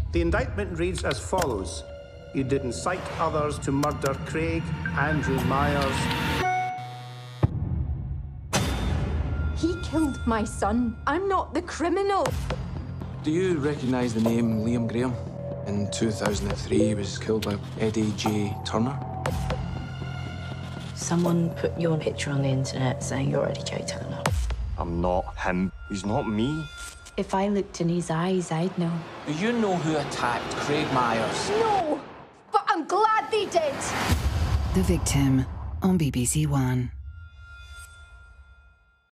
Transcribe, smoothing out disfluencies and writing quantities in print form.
The indictment reads as follows. You did incite others to murder Craig Andrew Myers. He killed my son. I'm not the criminal. Do you recognise the name Liam Graham? In 2003, he was killed by Eddie J. Turner. Someone put your picture on the internet saying you're Eddie J. Turner. I'm not him. He's not me. If I looked in his eyes, I'd know. Do you know who attacked Craig Myers? No, but I'm glad they did. The Victim on BBC One.